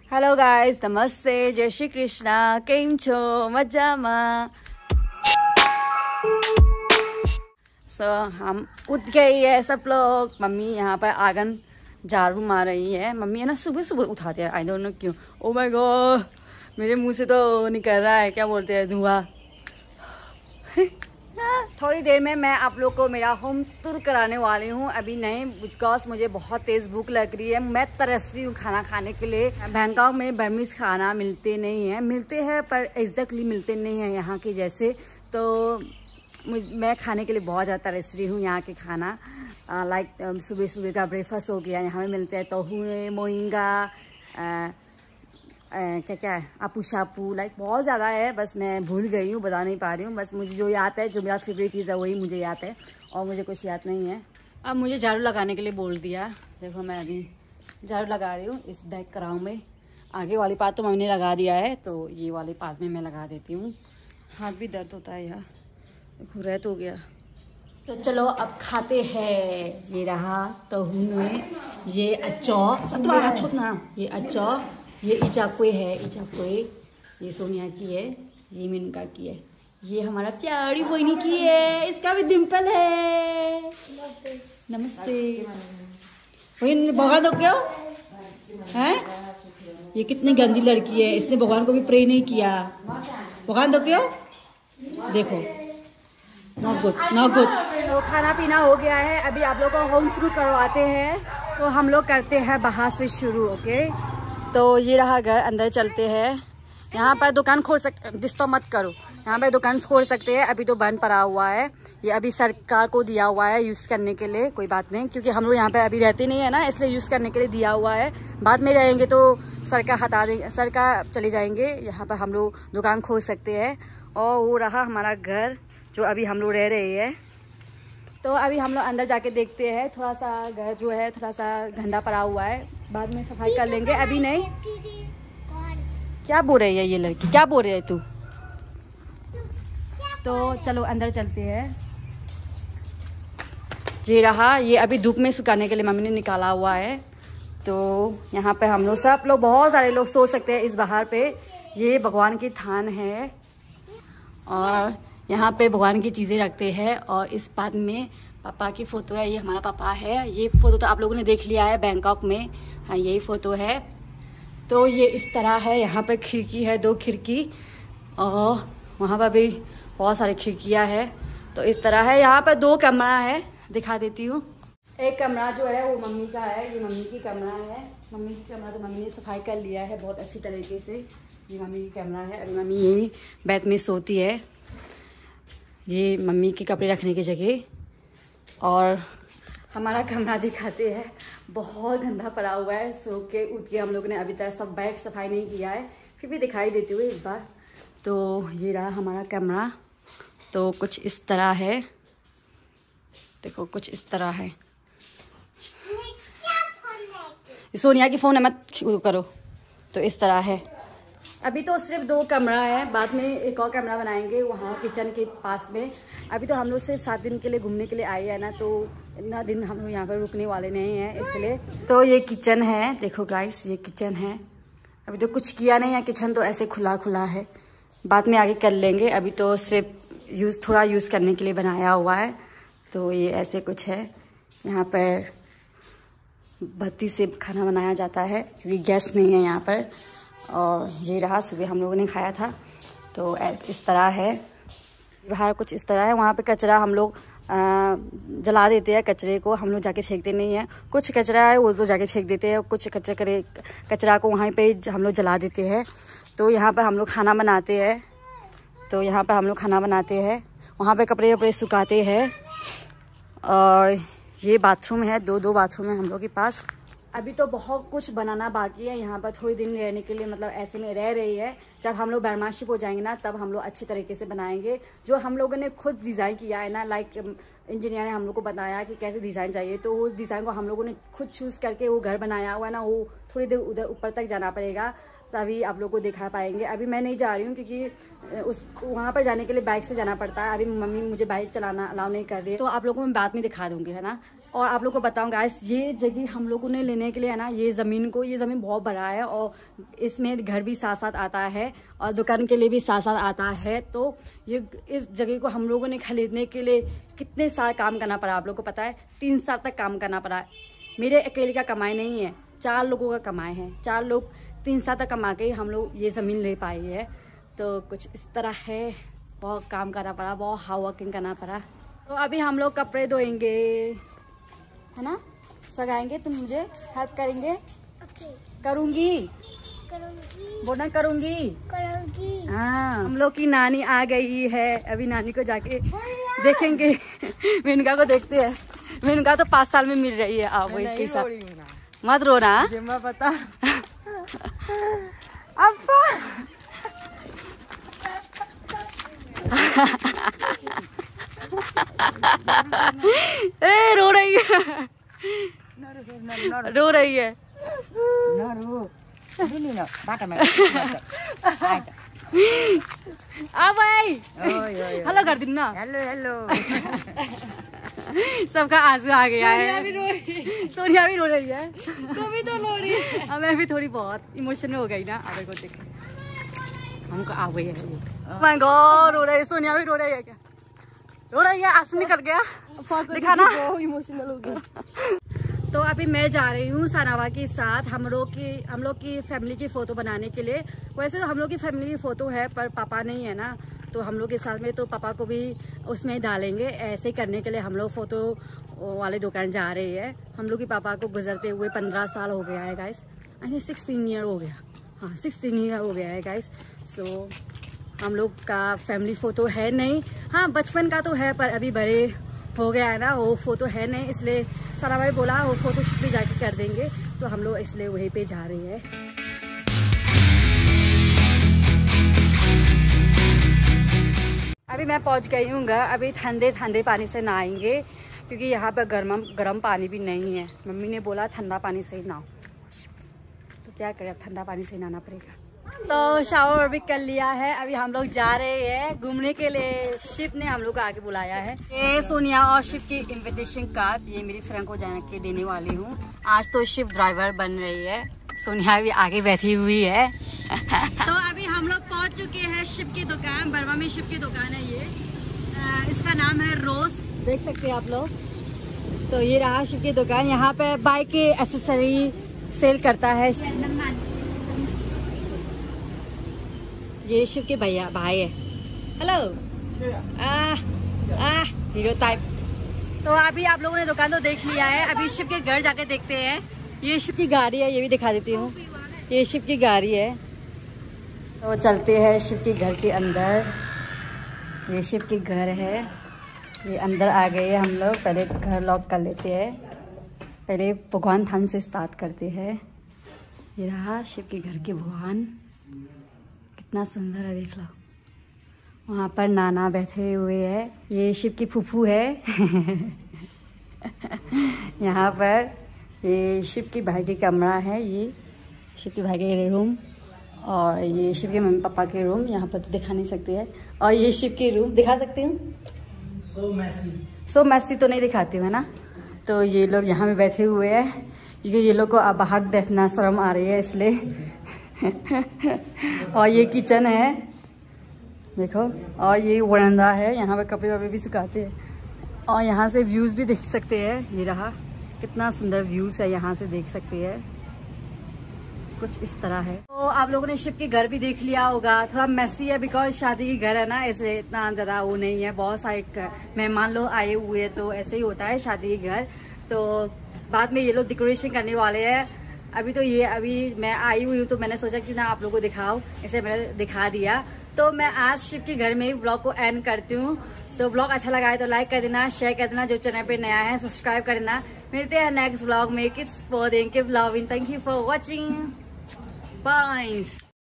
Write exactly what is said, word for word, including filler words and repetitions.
Hello guys, नमस्ते, जय श्री कृष्णा। केम छो? मजामा। सो so, हम उठ गई है सब लोग। मम्मी यहाँ पर आंगन झाड़ू मार रही है। मम्मी है ना सुबह सुबह उठाते हैं, आई डोंट नो क्यों। ओ माय गॉड, मेरे मुंह से तो निकल रहा है, क्या बोलते हैं, धुआं। थोड़ी देर में मैं आप लोग को मेरा होम टूर कराने वाली हूँ। अभी नहीं, बिकॉज मुझे बहुत तेज़ भूख लग रही है। मैं तरस रही हूँ खाना खाने के लिए। बैंकॉक में बर्मीज खाना मिलते नहीं है, मिलते हैं पर एग्जैक्टली मिलते नहीं हैं यहाँ के जैसे। तो मुझ मैं खाने के लिए बहुत ज़्यादा तरस रही हूँ यहाँ के खाना। लाइक सुबह सुबह का ब्रेकफास्ट हो गया, यहाँ पे मिलते हैं तोहुए, मोइंगा, क्या क्या है, आपू शापू, लाइक बहुत ज़्यादा है। बस मैं भूल गई हूँ, बता नहीं पा रही हूँ। बस मुझे जो याद है, जो मेरा फेवरेट चीज़ है वही मुझे याद है, और मुझे कुछ याद नहीं है। अब मुझे झाड़ू लगाने के लिए बोल दिया। देखो मैं अभी झाड़ू लगा रही हूँ इस बैक क्राउन में। आगे वाली पार्ट तो मम्मी ने लगा दिया है, तो ये वाली पार्ट में मैं लगा देती हूँ। हाथ भी दर्द होता है यार, देखो रेत हो गया। तो चलो अब खाते हैं। ये रहा तोहुए, ये अच्चो, सतवा हाथ छोड़ना, ये अच्चो, ये इचाकुए है, इचाकुए, ये सोनिया की है, ये मिनका की है, ये हमारा प्यारी बोइनी की है, इसका भी डिम्पल है। नमस्ते। वही भगवान दो क्यों है? ये कितनी गंदी लड़की है, इसने भगवान को भी प्रे नहीं किया। भगवान दो क्यों, देखो, नॉट गुड, नॉट गुड। तो खाना पीना हो गया है, अभी आप लोग को होम टूर करवाते हैं। तो हम लोग करते हैं बाहर से शुरू, ओके। तो ये रहा घर, अंदर चलते हैं। यहाँ पर दुकान खोल सकते, डिस्टर्ब मत करो, यहाँ पर दुकान खोल सकते हैं। अभी तो बंद पड़ा हुआ है, ये अभी सरकार को दिया हुआ है यूज़ करने के लिए। कोई बात नहीं, क्योंकि हम लोग यहाँ पे अभी रहते नहीं है ना, इसलिए यूज़ करने के लिए दिया हुआ है। बाद में रहेंगे तो सरकार हटा देंगे, सरकार चले जाएंगे। यहाँ पर हम लोग दुकान खोल सकते हैं। और वो रहा हमारा घर जो अभी हम लोग रह रहे हैं। तो अभी हम लोग अंदर जाके देखते हैं। थोड़ा सा घर जो है थोड़ा सा गंदा पड़ा हुआ है, बाद में सफाई कर लेंगे, अभी नहीं। क्या बोल रही है ये लड़की, क्या बोल रही है तू? तो चलो अंदर चलते हैं। ये रहा, ये अभी धूप में सुखाने के लिए मम्मी ने निकाला हुआ है। तो यहाँ पे हम लोग सब लोग, बहुत सारे लोग सो सकते हैं इस बाहर पे। ये भगवान की थान है, और यहाँ पे भगवान की चीज़ें रखते हैं। और इस बात में पापा की फ़ोटो है, ये हमारा पापा है। ये फ़ोटो तो आप लोगों ने देख लिया है बैंकॉक में, हाँ यही फ़ोटो है। तो ये इस तरह है। यहाँ पे खिड़की है, दो खिड़की, और वहाँ पर भी बहुत सारी खिड़कियाँ है। तो इस तरह है। यहाँ पर दो कमरा है, दिखा देती हूँ। एक कमरा जो है वो मम्मी का है, ये मम्मी की कमरा है। मम्मी की कमरा तो मम्मी ने सफाई कर लिया है बहुत अच्छी तरीके से। ये मम्मी की कमरा है, अभी मम्मी यही बेड में सोती है। ये मम्मी के कपड़े रखने की जगह। और हमारा कमरा दिखाते हैं, बहुत गंदा पड़ा हुआ है। सो के उठ के हम लोग ने अभी तक सब बैग सफाई नहीं किया है, फिर भी दिखाई देती हुई एक बार। तो ये रहा हमारा कमरा। तो कुछ इस तरह है, देखो कुछ इस तरह है। सोनिया की फ़ोन है, मत शुरू करो। तो इस तरह है। अभी तो सिर्फ दो कमरा है, बाद में एक और कमरा बनाएंगे वहाँ किचन के पास में। अभी तो हम लोग सिर्फ सात दिन के लिए घूमने के लिए आए हैं ना, तो इतना दिन हम लोग यहाँ पर रुकने वाले नहीं हैं, इसलिए। तो ये किचन है, देखो गाइस, ये किचन है। अभी तो कुछ किया नहीं है, किचन तो ऐसे खुला खुला है, बाद में आगे कर लेंगे। अभी तो सिर्फ यूज़ थोड़ा यूज़ करने के लिए बनाया हुआ है। तो ये ऐसे कुछ है। यहाँ पर बत्ती से खाना बनाया जाता है, क्योंकि गैस नहीं है यहाँ पर। और ये रहा, सुबह हम लोगों ने खाया था। तो इस तरह है। बाहर कुछ इस तरह है। वहाँ पे कचरा हम लोग जला देते हैं, कचरे को हम लोग जाके फेंकते नहीं हैं। कुछ कचरा है वो तो जाके फेंक देते हैं, कुछ कचरे कचरा को वहाँ पे हम लोग जला देते हैं। तो यहाँ पर हम लोग खाना बनाते हैं। तो यहाँ पर हम लोग खाना बनाते हैं, वहाँ पे कपड़े वपड़े सुखाते हैं। और ये बाथरूम है, दो दो बाथरूम है हम लोग के पास। अभी तो बहुत कुछ बनाना बाकी है यहाँ पर, थोड़ी दिन रहने के लिए, मतलब ऐसे में रह रही है। जब हम लोग मेंबरशिप हो जाएंगे ना, तब हम लोग अच्छी तरीके से बनाएंगे। जो हम लोगों ने खुद डिज़ाइन किया है ना, लाइक इंजीनियर ने हम लोग को बताया कि कैसे डिज़ाइन चाहिए, तो वो डिज़ाइन को हम लोगों ने खुद चूज़ करके वो घर बनाया हुआ है ना, वो थोड़ी देर उधर ऊपर तक जाना पड़ेगा, तभी आप लोग को दिखा पाएंगे। अभी मैं नहीं जा रही हूँ क्योंकि उस वहाँ पर जाने के लिए बाइक से जाना पड़ता है। अभी मम्मी मुझे बाइक चलाना अलाउ नहीं कर रही है, तो आप लोगों को मैं बाद में दिखा दूँगी, है ना। और आप लोग को बताऊँ गाइस, ये जगह हम लोगों ने लेने के लिए है ना, ये ज़मीन को ये ज़मीन बहुत बड़ा है और इसमें घर भी साथ साथ आता है और दुकान के लिए भी साथ साथ आता है। तो ये इस जगह को हम लोगों ने खरीदने के लिए कितने साल काम करना पड़ा, आप लोग को पता है। तीन साल तक काम करना पड़ा। मेरे अकेले का कमाई नहीं है, चार लोगों का कमाई है। चार लोग तीन साल तक कमा के हम लोग ये ज़मीन ले पाए है। तो कुछ इस तरह है, बहुत काम करना पड़ा, बहुत हार्ड वर्किंग करना पड़ा। तो अभी हम लोग कपड़े धोएंगे, है ना, सगाएंगे। तुम मुझे हेल्प करेंगे? okay. करूँगी करूँगी बोलना करूँगी करूँगी हाँ। हम लोग की नानी आ गई है, अभी नानी को जाके देखेंगे। मेनका को देखते हैं। मेनका तो पाँच साल में मिल रही है। आओ वही के साथ मत रोना, मैं पता। अब्बा ए रो रही है, रो रही है। आ भाई हेलो कर दिन ना, हेलो हेलो। सबका आंसू आ गया है। सोनिया भी रो रही है, सोनिया भी रो रही है, तो भी तो रो रही है। अब मैं भी थोड़ी बहुत इमोशनल हो गई ना। अब को देख हमको आ गई है। मैं गो रो रही है, सोनिया भी रो रही है। क्या रो रही है? आंसू निकल गया, दिखाना। इमोशनल हो गया। तो अभी मैं जा रही हूँ सनावा के साथ हम लोग की हम लोग की फैमिली की फ़ोटो बनाने के लिए। वैसे तो हम लोग की फैमिली की फ़ोटो है पर पापा नहीं है ना, तो हम लोग के साथ में तो पापा को भी उसमें डालेंगे। ऐसे करने के लिए हम लोग फ़ोटो वाले दुकान जा रहे हैं। हम लोग के पापा को गुजरते हुए पंद्रह साल हो गया है गाइस, यानी सिक्सटीन ईयर हो गया। हाँ सिक्सटीन ईयर हो गया है गाइस। सो हम लोग का फैमिली फ़ोटो है नहीं। हाँ बचपन का तो है पर अभी बड़े हो गया है ना, वो फ़ोटो है नहीं, इसलिए सना भाई बोला वो फ़ोटो शूट भी जाके कर देंगे। तो हम लोग इसलिए वहीं पे जा रहे हैं। अभी मैं पहुंच गई हूँ घर। अभी ठंडे ठंडे पानी से नहाएंगे क्योंकि यहाँ पर गर्म गर्म पानी भी नहीं है। मम्मी ने बोला ठंडा पानी से ही नहाओ, तो क्या करें, ठंडा पानी से नहाना पड़ेगा। तो शावर भी कर लिया है। अभी हम लोग जा रहे हैं घूमने के लिए। शिव ने हम लोग को आगे बुलाया है। ये सोनिया और शिव की इनविटेशन कार्ड, ये मेरी फ्रेंड को जाने के देने वाली हूँ। आज तो शिव ड्राइवर बन रही है, सोनिया भी आगे बैठी हुई है। तो अभी हम लोग पहुँच चुके हैं शिव की दुकान। बर्मा में शिव की दुकान है ये। आ, इसका नाम है रोज, देख सकते हैं आप लोग। तो ये रहा शिव की दुकान। यहाँ पे बाइक के एसेसरी सेल करता है। ये शिव के भैया भाई है। हेलो आ आ हीरो टाइप। तो अभी आप लोगों ने दुकान तो देख लिया है, अभी शिव के घर जाके देखते हैं। ये शिव की गाड़ी है, ये भी दिखा देती हूँ। ये शिव की गाड़ी है। तो चलते हैं शिव के घर के अंदर। ये शिव के घर है, ये अंदर आ गए हम लोग। पहले घर लॉक कर लेते हैं, पहले भगवान थान से स्टार्ट करते हैं। ये रहा शिव के घर के भगवान, कितना सुंदर है, देख लो। वहाँ पर नाना बैठे हुए हैं, ये शिव की फूफू है। यहाँ पर ये शिव की भाई की कमरा है, ये शिव की भाई के रूम, और ये शिव के मम्मी पापा के रूम। यहाँ पर तो दिखा नहीं सकते हैं। और ये शिव के रूम दिखा सकती हूँ। सो मैसी सो मैसी तो नहीं दिखाती हूँ, है ना। तो ये लोग यहाँ पे बैठे हुए हैं क्योंकि ये लोग को अब बाहर बैठना शर्म आ रही है, इसलिए। और ये किचन है देखो, और ये वरांडा है, यहाँ पे कपड़े वपड़े भी सुखाते हैं। और यहाँ से व्यूज़ भी देख सकते हैं। ये रहा, कितना सुंदर व्यूज़ है, यहाँ से देख सकते हैं। कुछ इस तरह है। तो आप लोगों ने शिव के घर भी देख लिया होगा। थोड़ा मैसी है बिकॉज शादी की घर है ना, ऐसे इतना ज़्यादा वो नहीं है। बहुत सारे मेहमान लोग आए हुए, तो ऐसे ही होता है शादी के घर। तो बाद में ये लोग डेकोरेशन करने वाले हैं। अभी तो ये अभी मैं आई हुई हूँ, तो मैंने सोचा कि ना आप लोगों को दिखाओ, इसे मैंने दिखा दिया। तो मैं आज शिव के घर में ही ब्लॉग को एंड करती हूँ। तो ब्लॉग अच्छा लगा है तो लाइक कर देना, शेयर कर देना, जो चैनल पे नया है सब्सक्राइब कर देना। मिलते हैं नेक्स्ट ब्लॉग में। Keep supporting, keep loving, thank you for watching, bye.